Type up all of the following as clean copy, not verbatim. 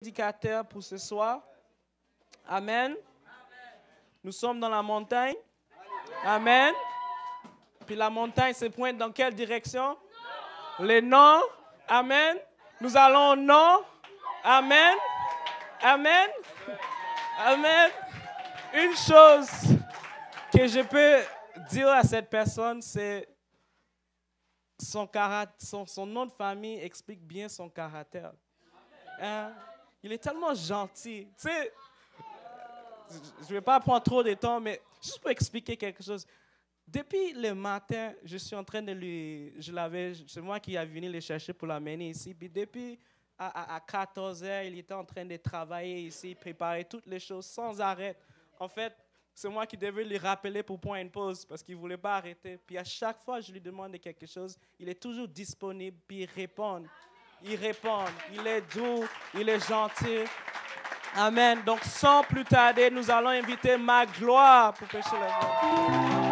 Prédicateur pour ce soir. Amen. Nous sommes dans la montagne. Amen. Puis la montagne se pointe dans quelle direction? Les nord. Amen. Nous allons au nord. Amen. Amen. Amen. Une chose que je peux dire à cette personne, c'est son nom de famille explique bien son caractère. Hein? Il est tellement gentil. Tu sais, je ne vais pas prendre trop de temps, mais juste pour expliquer quelque chose. Depuis le matin, je suis en train de lui... C'est moi qui ai venu le chercher pour l'amener ici. Puis depuis à 14 heures, il était en train de travailler ici, préparer toutes les choses sans arrêt. En fait, c'est moi qui devais lui rappeler pour prendre une pause parce qu'il ne voulait pas arrêter. Puis à chaque fois que je lui demande quelque chose, il est toujours disponible, puis il répond. Il répond. Il est doux, il est gentil. Amen. Donc, sans plus tarder, nous allons inviter Magloire pour prêcher la voix.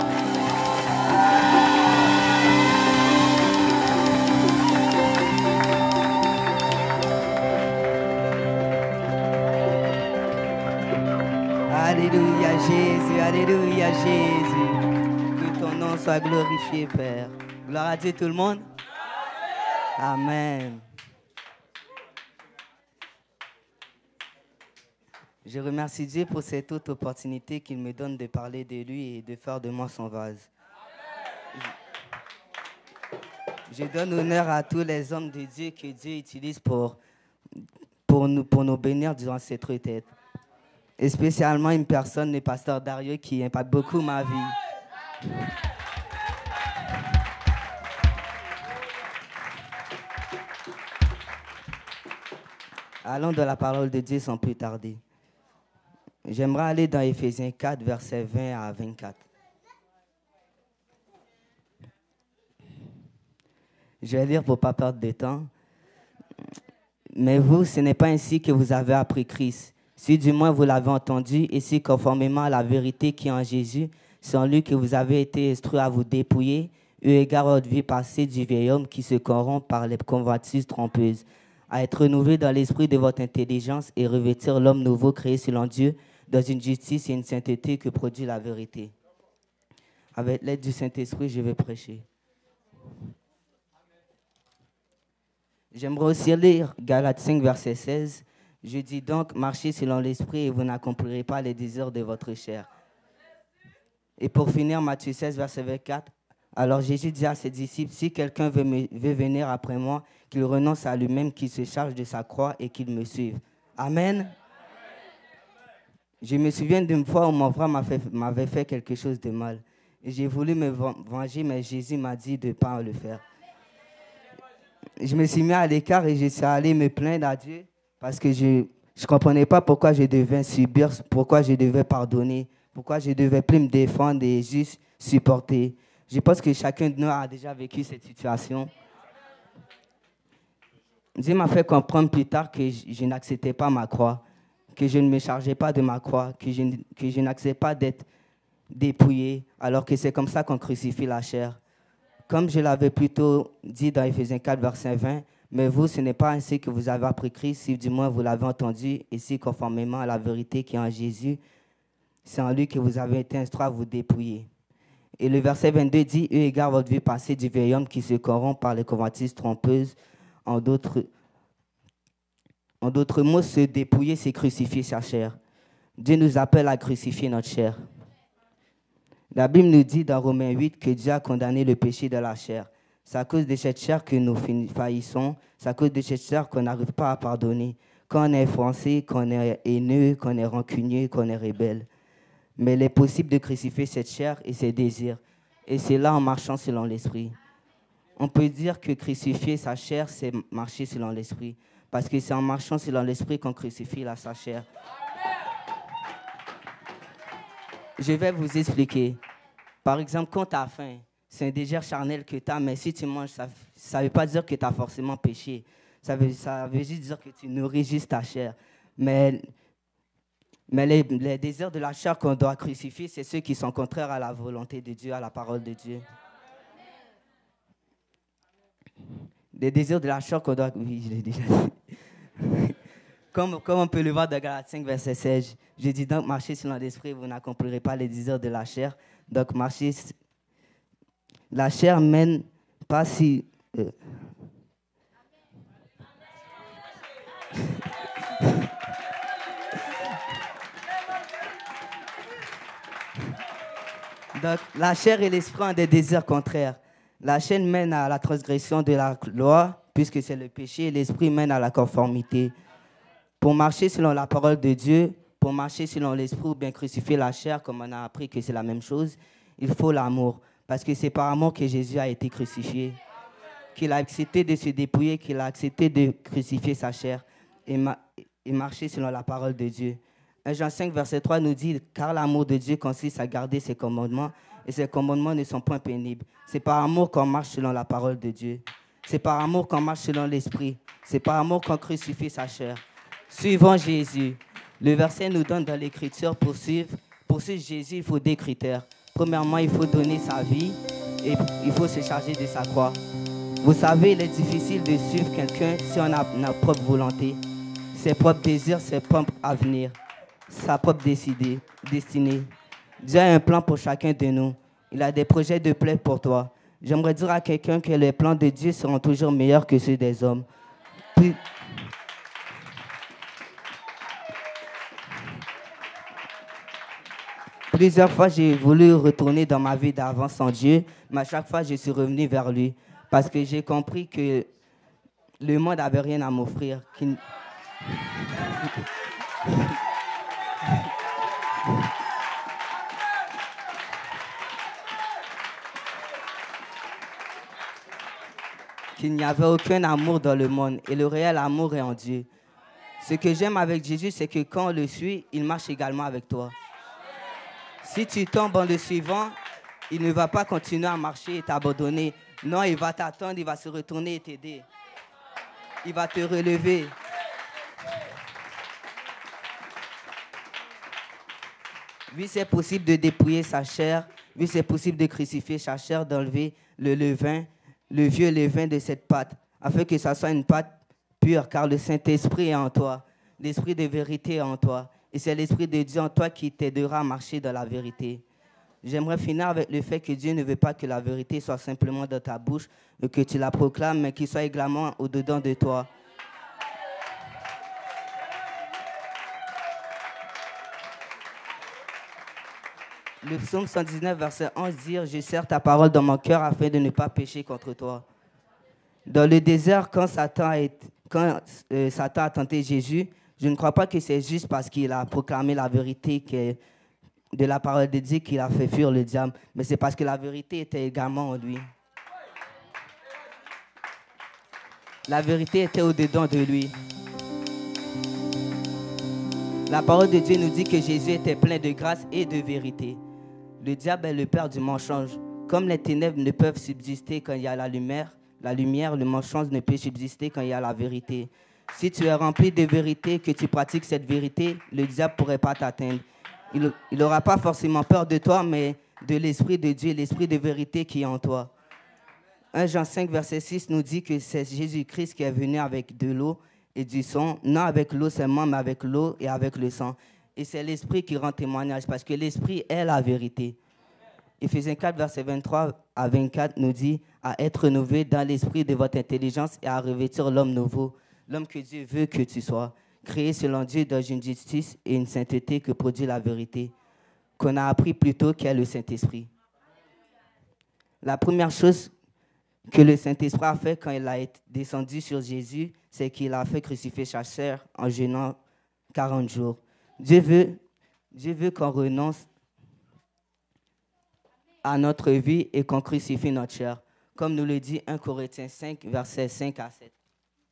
Alléluia Jésus, Alléluia Jésus. Que ton nom soit glorifié, Père. Gloire à Dieu tout le monde. Amen. Je remercie Dieu pour cette autre opportunité qu'il me donne de parler de lui et de faire de moi son vase. Je donne honneur à tous les hommes de Dieu que Dieu utilise pour nous bénir durant cette retraite. Et spécialement une personne, le pasteur Dario, qui impacte beaucoup ma vie. Allons dans la parole de Dieu sans plus tarder. J'aimerais aller dans Éphésiens 4, versets 20 à 24. Je vais lire pour ne pas perdre de temps. Mais vous, ce n'est pas ainsi que vous avez appris Christ. Si du moins vous l'avez entendu, et si conformément à la vérité qui est en Jésus, c'est en lui que vous avez été instruits à vous dépouiller, eu égard à votre vie passée du vieil homme qui se corrompt par les convoitises trompeuses, à être renouvelé dans l'esprit de votre intelligence et revêtir l'homme nouveau créé selon Dieu dans une justice et une sainteté que produit la vérité. Avec l'aide du Saint-Esprit, je vais prêcher. J'aimerais aussi lire Galates 5, verset 16. Je dis donc, marchez selon l'esprit et vous n'accomplirez pas les désirs de votre chair. Et pour finir, Matthieu 16, verset 24. Alors Jésus dit à ses disciples, si quelqu'un veut venir après moi, qu'il renonce à lui-même, qu'il se charge de sa croix et qu'il me suive. Amen. Je me souviens d'une fois où mon frère m'avait fait quelque chose de mal. Et j'ai voulu me venger, mais Jésus m'a dit de ne pas le faire. Je me suis mis à l'écart et je suis allé me plaindre à Dieu parce que je ne comprenais pas pourquoi je devais subir, pourquoi je devais pardonner, pourquoi je devais plus me défendre et juste supporter. Je pense que chacun de nous a déjà vécu cette situation. Dieu m'a fait comprendre plus tard que je n'acceptais pas ma croix, que je ne me chargeais pas de ma croix, que je n'acceptais pas d'être dépouillé, alors que c'est comme ça qu'on crucifie la chair. Comme je l'avais plutôt dit dans Éphésiens 4, verset 20, mais vous, ce n'est pas ainsi que vous avez appris Christ, si du moins vous l'avez entendu, et si conformément à la vérité qui est en Jésus, c'est en lui que vous avez été instruits à vous dépouiller. Et le verset 22 dit, eu égard votre vie passée du vieil homme qui se corrompt par les convoitises trompeuses, en d'autres mots, se dépouiller, c'est crucifier sa chair. Dieu nous appelle à crucifier notre chair. La Bible nous dit dans Romains 8 que Dieu a condamné le péché de la chair. C'est à cause de cette chair que nous faillissons. C'est à cause de cette chair qu'on n'arrive pas à pardonner. Quand on est offensé, qu'on est haineux, qu'on est rancunier, qu'on est rebelle. Mais il est possible de crucifier cette chair et ses désirs. Et c'est là en marchant selon l'esprit. On peut dire que crucifier sa chair, c'est marcher selon l'esprit. Parce que c'est en marchant selon l'esprit qu'on crucifie sa chair. Je vais vous expliquer. Par exemple, quand tu as faim, c'est un désir charnel que tu as, mais si tu manges, ça ne veut pas dire que tu as forcément péché. Ça veut juste dire que tu nourris juste ta chair. Mais les désirs de la chair qu'on doit crucifier, c'est ceux qui sont contraires à la volonté de Dieu, à la parole de Dieu. Les désirs de la chair qu'on doit... Oui, je l'ai déjà dit. Comme on peut le voir dans Galates 5, verset 16. Je dis donc, marchez selon l'esprit, vous n'accomplirez pas les désirs de la chair. Donc, marchez. La chair mène pas si. Donc, la chair et l'esprit ont des désirs contraires. La chair mène à la transgression de la loi, puisque c'est le péché, et l'esprit mène à la conformité. Pour marcher selon la parole de Dieu, pour marcher selon l'esprit ou bien crucifier la chair, comme on a appris que c'est la même chose, il faut l'amour. Parce que c'est par amour que Jésus a été crucifié, qu'il a accepté de se dépouiller, qu'il a accepté de crucifier sa chair et marcher selon la parole de Dieu. 1 Jean 5, verset 3 nous dit « Car l'amour de Dieu consiste à garder ses commandements, et ses commandements ne sont point pénibles. » C'est par amour qu'on marche selon la parole de Dieu. C'est par amour qu'on marche selon l'esprit. C'est par amour qu'on crucifie sa chair. Suivons Jésus. Le verset nous donne dans l'Écriture, pour suivre Jésus, il faut des critères. Premièrement, il faut donner sa vie et il faut se charger de sa croix. Vous savez, il est difficile de suivre quelqu'un si on a notre propre volonté, ses propres désirs, ses propres avenirs, sa propre destinée. Dieu a un plan pour chacun de nous. Il a des projets de paix pour toi. J'aimerais dire à quelqu'un que les plans de Dieu seront toujours meilleurs que ceux des hommes. Plusieurs fois, j'ai voulu retourner dans ma vie d'avant sans Dieu, mais à chaque fois, je suis revenu vers lui parce que j'ai compris que le monde n'avait rien à m'offrir. Qu'il n'y avait aucun amour dans le monde et le réel amour est en Dieu. Ce que j'aime avec Jésus, c'est que quand on le suit, il marche également avec toi. Si tu tombes en le suivant, il ne va pas continuer à marcher et t'abandonner. Non, il va t'attendre, il va se retourner et t'aider. Il va te relever. Oui, c'est possible de dépouiller sa chair. Oui, c'est possible de crucifier sa chair, d'enlever le levain, le vieux levain de cette pâte, afin que ça soit une pâte pure, car le Saint-Esprit est en toi. L'Esprit de vérité est en toi. Et c'est l'Esprit de Dieu en toi qui t'aidera à marcher dans la vérité. J'aimerais finir avec le fait que Dieu ne veut pas que la vérité soit simplement dans ta bouche, que tu la proclames, mais qu'il soit également au-dedans de toi. Le psaume 119, verset 11 dit « Je serre ta parole dans mon cœur afin de ne pas pécher contre toi. » Dans le désert, quand Satan a tenté Jésus, je ne crois pas que c'est juste parce qu'il a proclamé la vérité de la parole de Dieu qu'il a fait fuir le diable, mais c'est parce que la vérité était également en lui. La vérité était au-dedans de lui. La parole de Dieu nous dit que Jésus était plein de grâce et de vérité. Le diable est le père du mensonge. Comme les ténèbres ne peuvent subsister quand il y a la lumière, le mensonge ne peut subsister quand il y a la vérité. Si tu es rempli de vérité, que tu pratiques cette vérité, le diable ne pourrait pas t'atteindre. Il n'aura pas forcément peur de toi, mais de l'Esprit de Dieu, l'Esprit de vérité qui est en toi. 1 Jean 5, verset 6 nous dit que c'est Jésus-Christ qui est venu avec de l'eau et du sang, non avec l'eau seulement, mais avec l'eau et avec le sang. Et c'est l'Esprit qui rend témoignage, parce que l'Esprit est la vérité. Éphésiens 4, verset 23 à 24 nous dit « À être renouvelé dans l'esprit de votre intelligence et à revêtir l'homme nouveau, l'homme que Dieu veut que tu sois, créé selon Dieu dans une justice et une sainteté que produit la vérité, qu'on a appris plus tôt qu'est le Saint-Esprit. » La première chose que le Saint-Esprit a fait quand il a été descendu sur Jésus, c'est qu'il a fait crucifier sa chair en jeûnant 40 jours. Dieu veut qu'on renonce à notre vie et qu'on crucifie notre chair, comme nous le dit 1 Corinthiens 5, versets 5 à 7.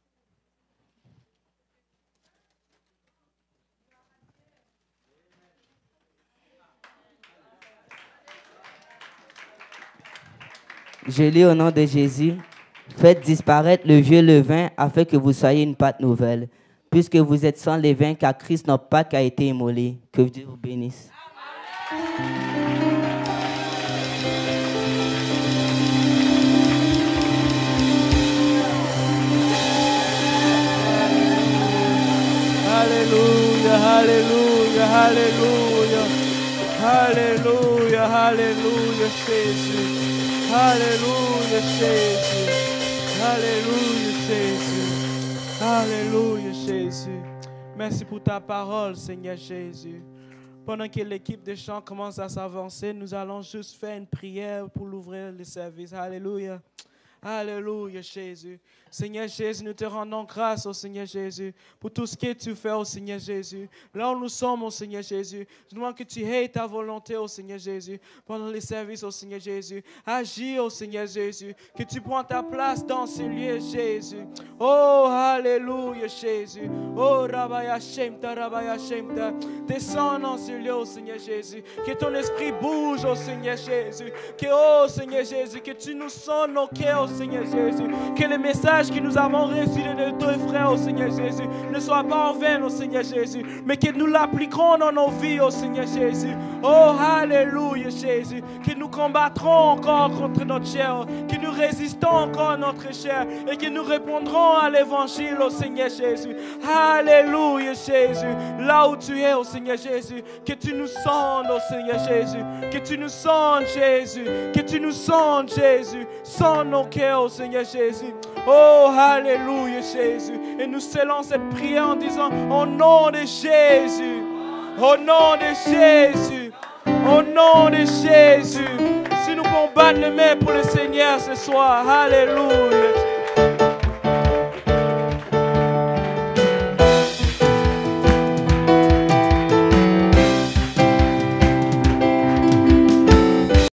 Je lis au nom de Jésus. Faites disparaître le vieux levain afin que vous soyez une pâte nouvelle, puisque vous êtes sans levain, car Christ notre Pâque a été immolé. Que Dieu vous bénisse. Alléluia, Alléluia, Alléluia. Alléluia, Alléluia, Jésus. Alléluia, Jésus. Alléluia, Jésus. Alléluia, Jésus. Merci pour ta parole, Seigneur Jésus. Pendant que l'équipe de chant commence à s'avancer, nous allons juste faire une prière pour l'ouvrir le service. Alléluia. Alléluia, Jésus. Seigneur Jésus, nous te rendons grâce au Seigneur Jésus pour tout ce que tu fais au Seigneur Jésus. Là où nous sommes au Seigneur Jésus, je demande que tu aies ta volonté au Seigneur Jésus pendant les services au Seigneur Jésus. Agis au Seigneur Jésus, que tu prends ta place dans ce lieu, Jésus. Oh, Alléluia, Jésus. Oh, Rabaya Shemta, Rabaya Shemta. Descends dans ce lieu, au Seigneur Jésus. Que ton esprit bouge au Seigneur Jésus. Que, oh Seigneur Jésus, que tu nous sonnes nos cœurs, au Seigneur Jésus. Que le message que nous avons reçu de nos deux frères, au Seigneur Jésus, ne soit pas en vain, au Seigneur Jésus, mais que nous l'appliquerons dans nos vies, au Seigneur Jésus. Oh, Alléluia, Jésus. Que nous combattrons encore contre notre chair, que nous résistons encore à notre chair et que nous répondrons à l'évangile, au Seigneur Jésus. Alléluia, Jésus. Là où tu es, au Seigneur Jésus, que tu nous sondes, au Seigneur Jésus. Que tu nous sondes, Jésus. Que tu nous sondes, Jésus. Sonde nos cœurs, au Seigneur Jésus. Oh, Alléluia, Jésus. Et nous scellons cette prière en disant, au nom de Jésus, au nom de Jésus, au nom de Jésus. Si nous pouvons battre les mains pour le Seigneur ce soir, Alléluia.